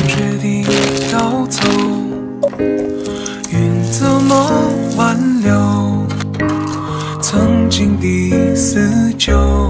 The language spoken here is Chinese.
决定要走，云怎么挽留曾经的思旧？